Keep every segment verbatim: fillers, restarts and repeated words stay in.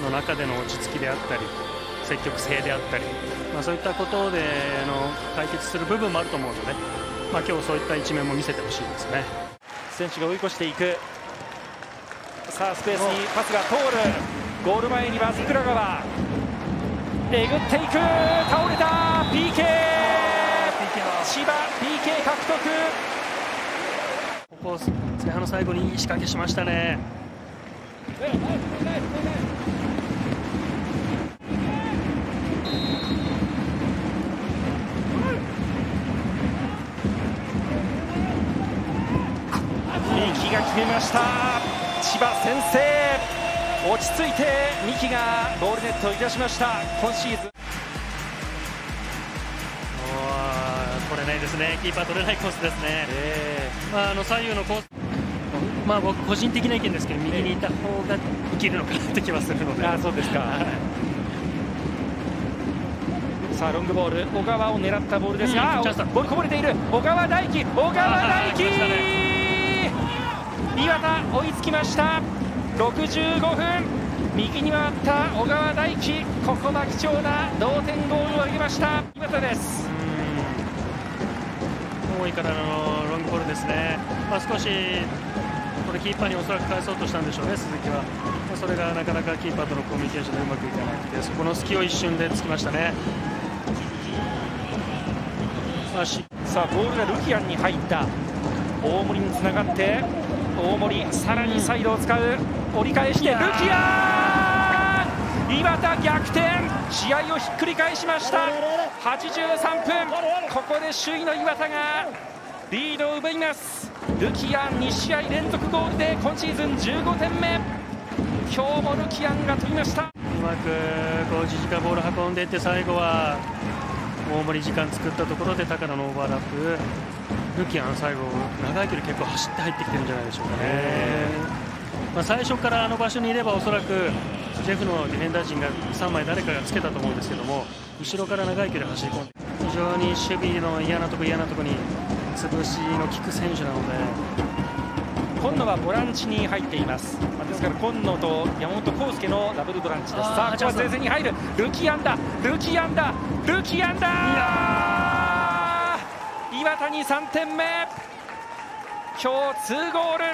の中での落ち着きであったり積極性であったり、まあ、そういったことでの解決する部分もあると思うので、まあ、今日そういった一面も見せてほしいですね。 選手が追い越していく。さあスペースにパスが通る。ゴール前には桜川えぐっていく。倒れた。 ピーケー 千葉 ピーケー 獲得。 ここ前半の最後にいい仕掛けしましたね。 三木が決めました。千葉先制。落ち着いて三木がゴールネットをいたしました。今シーズン取れないですね。キーパー取れないコースですね。 えーまあ、あの左右のコース、まあ、僕個人的な意見ですけど右にいた方が生きるのかなって気はするので。 あそうですか、はい、さあロングボール小川を狙ったボールですが、うん、ボールこぼれている。小川大輝小川大輝、岩田追いつきました。ろくじゅうごふん、右に回った小川大輝、ここは貴重な同点ゴールを挙げました岩田です。 多いからのロングボールですね。まあ、少しこれキーパーにおそらく返そうとしたんでしょうね鈴木は。まあ、それがなかなかキーパーとのコミュニケーションでうまくいかなくて、そこの隙を一瞬でつきましたね。さあ、 さあボールがルキアンに入った。大森につながって大森さらにサイドを使う。折り返してルキアン、岩田逆転。試合をひっくり返しました。はちじゅうさんぷん、ここで首位の岩田がリードを奪います。ルキアンに試合連続ゴールで今シーズンじゅうごてんめ。今日もルキアンが取りました。うまくこう自陣からボール運んでいって、最後は大森時間作ったところで高田のオーバーラップ。ルキアン最後長い距離結構走って入ってきてるんじゃないでしょうかね。まあ、最初からあの場所にいればおそらくジェフのディフェンダー陣がさんまい誰かがつけたと思うんですけども、後ろから長い距離走り込んで非常に守備の嫌なとこ嫌なとこに潰しの効く選手なので、 今野はボランチに入っています。ですから今野と山本康介のダブルボランチです。さあここは前線に入る。ルキアンだルキアンだルキアンだ。岩田にさんてんめ、今日にゴール。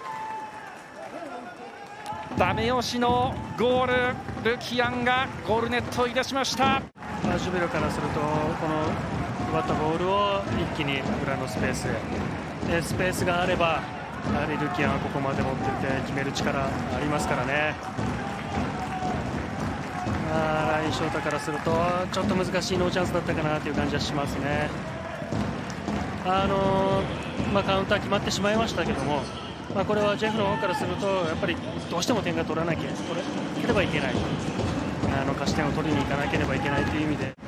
ダメ押しのゴール、ルキアンがゴールネットをいたしました。 まあ、ジュベロからするとこの奪ったボールを一気に裏のスペースへ、でスペースがあればやはりルキアンはここまで持っていって決める力ありますからね。まあ、ラインショータからするとちょっと難しいノーチャンスだったかなという感じはしますね。あのまあ、カウンター決まってしまいましたけども、まあ、これはジェフの方からするとやっぱりどうしても点が取らなきゃ取れればいけない、あの勝ち点を取りに行かなければいけないという意味で、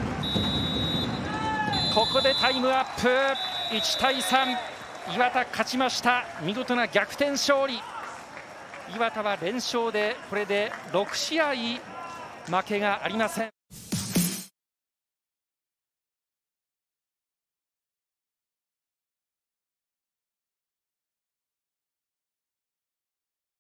ここでタイムアップ。いちたいさん、岩田勝ちました。見事な逆転勝利。岩田は連勝でこれでろくしあい負けがありません。